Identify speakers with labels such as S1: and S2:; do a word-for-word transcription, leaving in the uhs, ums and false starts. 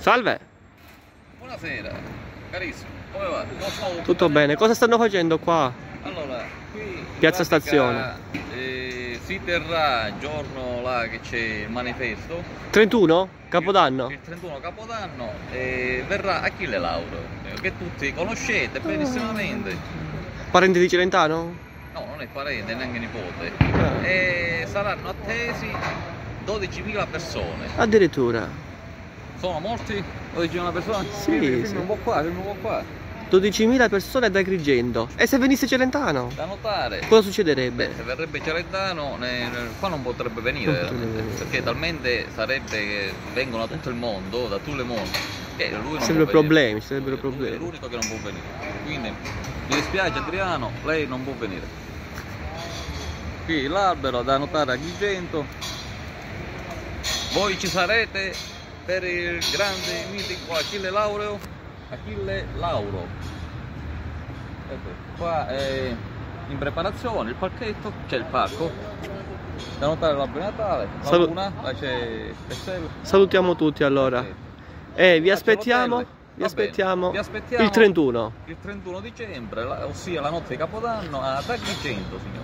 S1: Salve.
S2: Buonasera, carissimo, come va?
S1: Tutto bene, cosa stanno facendo qua?
S2: Allora, qui in
S1: Piazza
S2: pratica,
S1: Stazione.
S2: eh, si terrà il giorno là che c'è il manifesto.
S1: trentuno? Capodanno?
S2: Il, il trentuno Capodanno e verrà Achille Lauro, che tutti conoscete benissimamente.
S1: Parente di Celentano?
S2: No, non è parente, neanche nipote.
S1: Ah.
S2: E saranno attesi dodicimila persone.
S1: Addirittura.
S2: Sono molti? dodicimila persone?
S1: Sì,
S2: Filmi, filmi
S1: sì.
S2: un po' qua, filmi un po' qua.
S1: dodicimila persone ad Agrigento. E se venisse Celentano?
S2: Da notare.
S1: Cosa succederebbe?
S2: Beh, se verrebbe Celentano, ne, ne- qua non potrebbe venire,
S1: Non potrebbe venire.
S2: perché talmente sarebbe che vengono da tutto il mondo, da tutto il mondo, che lui non
S1: Ci sarebbero
S2: può venire.
S1: problemi, ci sarebbero
S2: Lui- lui
S1: problemi.
S2: è l'unico che non può venire. Quindi mi dispiace Adriano, lei non può venire. Qui l'albero da notare a Agrigento. Voi ci sarete per il grande mitico Achille Lauro. Achille Lauro. Ecco, qua è in preparazione il parchetto, c'è il parco. Da notare l'albero di Natale, la
S1: Salu-
S2: luna, là c'è il castello.
S1: Salutiamo tutti allora. E vi
S2: Là c'è
S1: aspettiamo,
S2: l'hotel.
S1: vi
S2: Va
S1: aspettiamo,
S2: bene, vi aspettiamo
S1: il trentuno.
S2: il trentuno dicembre, la- ossia la notte di Capodanno ad Agrigento, signore.